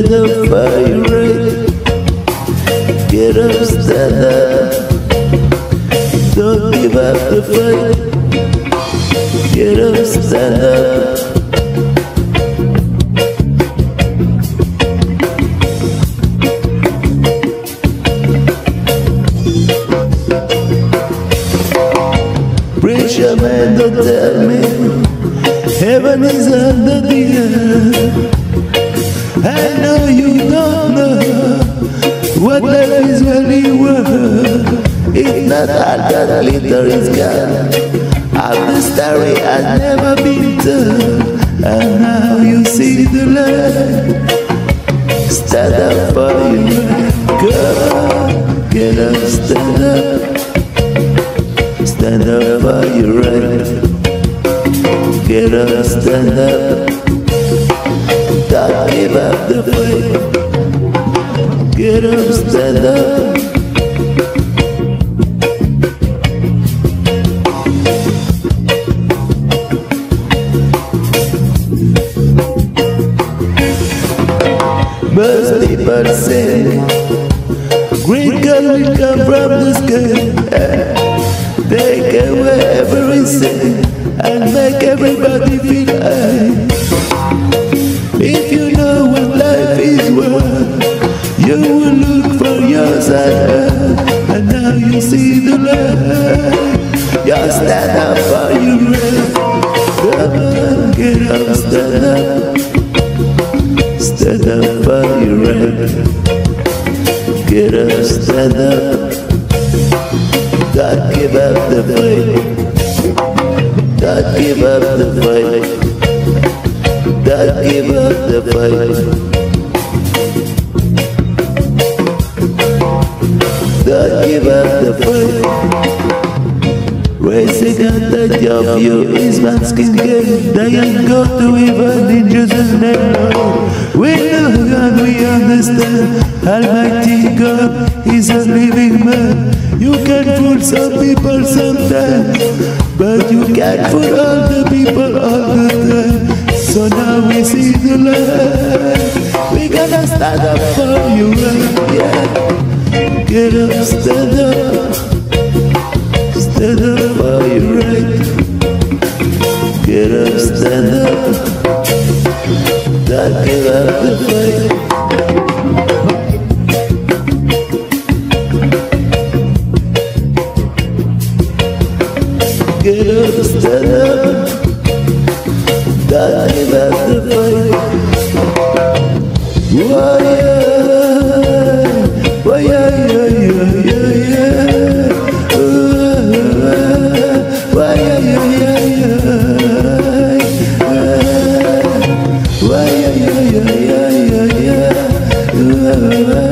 stand up for your right. Get up, stand up. Don't give up the fight. Get up, stand up. Preacher man, don't tell me heaven is under the earth. I know you don't know what life is really worth. If not all that glitter is gone, all the story has never been told, and now you see the light. Stand up for your right. Come on, get up, stand up. Stand up for your right. Get up, stand up. Don't give up the fight. Get up, stand up. Most people say green God will come from the sky, take away everything and make everybody feel high. If you know what life is worth, you will look for yourself, and now you see the light. You stand up for your right. Come on, get up, stand up. Stand up for your right. Get up, stand up. Don't give up the fight. Don't give up the fight. Don't give up the fight. Don't give up the fight. Racing at the job you is man's skin game. They ain't go to even in Jesus' name. We know God, we understand. Almighty God is a living man. You can fool some people sometimes, but you can't fool all the people all the time. So now we see the light. We gotta stand up for you, right? Yeah. Get up, stand up. Stand up for your right. Get up, stand up. Don't give up the fight. Get up, stand up. Don't give up the fight. Why, why, why,